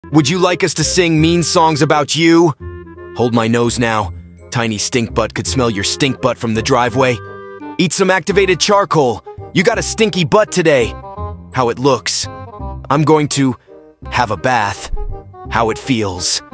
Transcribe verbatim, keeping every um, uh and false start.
Would you like us to sing mean songs about you? Hold my nose now. Tiny stink butt could smell your stink butt from the driveway. Eat some activated charcoal. You got a stinky butt today. How it looks. I'm going to have a bath. How it feels.